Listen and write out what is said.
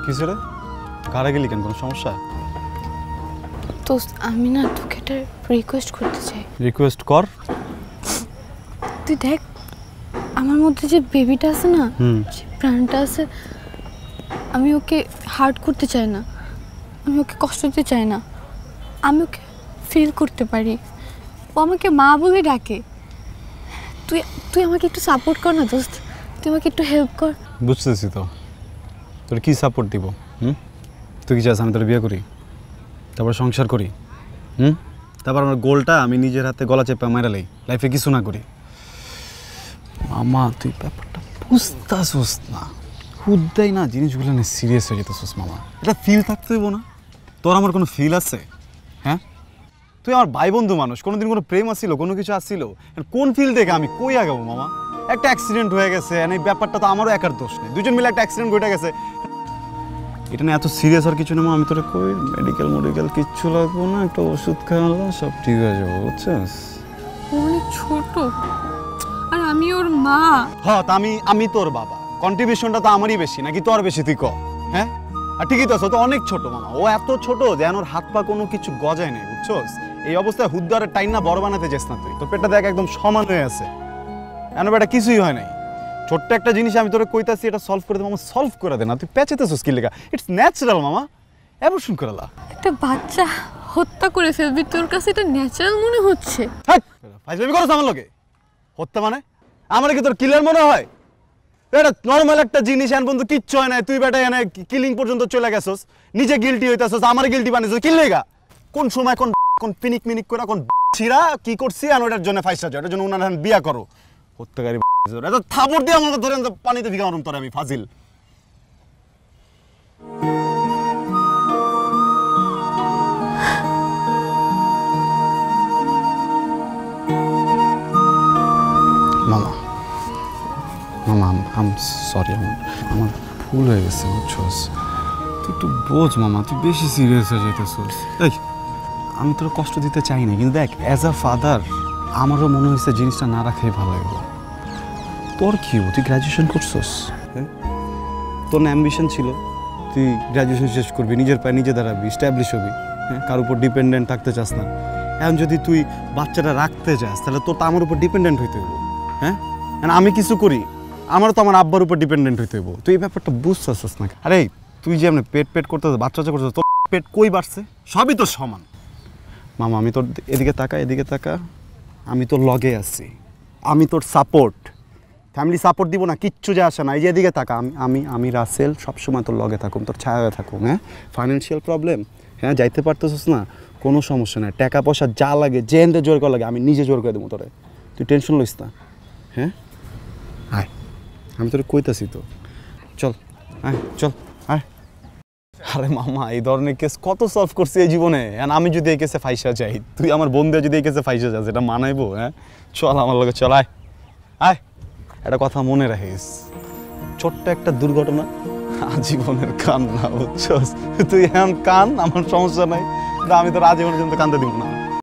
কিছু রে কারা গেলি কেন কোনো সমস্যা দোস্ত আমি না তোকে একটা রিকোয়েস্ট করতে চাই রিকোয়েস্ট কর তুই দেখ আমার মধ্যে যে বেবিটা আছে না যে প্রাণটা আছে আমি ওকে হার্ট করতে চাই না আমি ওকে কষ্ট দিতে চাই না আমি ওকে ফিল করতে পারি ও আমাকে মা বলে ডাকে তুই তুই আমাকে একটু সাপোর্ট কর না দোস্ত তুই আমাকে একটু হেল্প কর বুঝতেছি তো তোর কি সাপোর্ট দিব তুই কি চাস আমি তোর বিয়ে করি তারপর সংসার করি তারপর আমার গোলটা আমি নিজের হাতে গলা চেপে মারালেই লাইফে কিছু না করি মামা তুই ব্যাপারটা বুঝতাছিস না হুদ্দাই না জিনিসগুলো না সিরিয়াস হয়ে যেতেছিস মামা এটা ফিল থাকতে হইব না তোর আমার কোনো ফিল আছে হ্যাঁ তুই আমার ভাই বন্ধু মানুষ কোনোদিন কোনো প্রেম আসছিল কোনো কিছু আসছিল কোন ফিল দেখে আমি কই আগাবো মামা একটা অ্যাক্সিডেন্ট হয়ে গেছে এই ব্যাপারটা তো আমারও একার দোষ নেই দুজন মিলে একটা অ্যাক্সিডেন্ট ঘটে গেছে এটা না এত সিরিয়াস আর কিছু না আমি তোরে কই মেডিকেল কিচ্ছু লাগবো না একটা ওষুধ খাওয়ালে সব ঠিক হয়ে যাবে বুঝছিস অনেক ছোট আর আমি ওর মা হ্যাঁ তা আমি তোর বাবা কন্ট্রিবিউশনটা তো আমারই বেশি নাকি তোর বেশি তুই ক হ্যাঁ আর ঠিকই তো তো অনেক ছোট মামা ও এত ছোট যে ওর হাত পা কোনো কিছু গজায় নেই বুঝছস এই অবস্থায় হুদ্দারের টাইম না বড় বানাতে যাস না তুই তোর পেটটা দেখ একদম সমান হয়ে আছে এমন বেটা কিছুই হয় নাই ছোট্ট একটা জিনিস আমি তোরে কইতাছি এটা সলভ করে দে মামা সলভ করে দে না তুই পেঁচেতেছিস কি লেখা ইটস ন্যাচারাল মামা অ্যাবর্শন করে লা একটা বাচ্চা হত্যা করে ফেলবি তোর কাছে এটা ন্যাচারাল মনে হচ্ছে ফাইজলামি করছ আমার লগে হত্যা মানে আমার কি তোর কিলার মনে হয় এটা নরমাল একটা জিনিস এন বন্ধু কিচ্ছু হয় না তুই বেটা এনে কিলিং পর্যন্ত চলে গেছস নিজে গিলটি হইতাছস আমার গিলটি বানাইছস কি লেগা কোন সময় কোন পিনিক মিনিক করে কোন ছিড়া কি করছি আর ওটার জন্য ফাইসা যায় ওটার জন্য উনার বিয়া করো হত্যাকারী এত থাপড় দিয়ে আমাকে ধরে পানিতে ভিগানোর তোর আমি ফাজিল মামা মামা আম সরি আমার ভুল হয়ে গেছে বুঝছস তুই একটু বোঝ মামা তুই বেশি সিরিয়াস হয়ে যেতেছস এই আমি তোর কষ্ট দিতে চাই না কিন্তু দেখ অ্যাজ আ ফাদার আমারও মনে হয়েছে জিনিসটা না রাখাই ভালো লাগলো তোর কি তুই গ্র্যাজুয়েশন করছস হ্যাঁ তোর না অ্যাম্বিশন ছিল তুই গ্র্যাজুয়েশন শেষ করবি নিজের পায়ে নিজে দাঁড়াবি স্ট্যাবলিশ হবি হ্যাঁ কার উপর ডিপেন্ডেন্ট থাকতে চাস না এখন যদি তুই বাচ্চাটা রাখতে চাস তাহলে তোর তো আমার উপর ডিপেন্ডেন্ট হইতে হইব হ্যাঁ আমি কিছু করি আমারও তো আমার আব্বার উপর ডিপেন্ডেন্ট হইতে হইব তুই এই ব্যাপারটা বুঝতেছিস না আরে তুই যে এমনি পেট করতে বাচ্চা করতেছ তোর পেট কই বাড়ছে সবই তোর সমান মামা আমি তোর এদিকে তাকা আমি তোর লগে আছি আমি তোর সাপোর্ট ফ্যামিলি সাপোর্ট দিব না কিচ্ছু যে আসে না এই যে এদিকে তাকা আমি রাসেল সবসময় তোর লগে থাকুম তোর ছায়া থাকুম হ্যাঁ ফাইন্যান্সিয়াল প্রবলেম হ্যাঁ যাইতে পারতেছিস না কোনো সমস্যা নাই টাকা পয়সা যা লাগে জেনতে জোর করা লাগে আমি নিজে জোর করে দেবো তোরে তুই টেনশন লইস না হ্যাঁ আয় আমি তোরে কইতাছি তো চল চল আয় আরে মামা এই ধরনের কেস কত সলভ করছি এই জীবনে আমি যদি এই কেসে ফাইসা যাই তুই আমার বন্ধু যদি এই কেসে ফাইসা যাস এটা মানাইবো হ্যাঁ চল আমার লগে চল আয় একটা কথা মনে রাখিস ছোট্ট একটা দুর্ঘটনা আজীবনের কান্না বুঝছস তুই এখন কান আমার সমস্যা নাই আমি তোর আজীবনের জন্য কান্দতে দিব না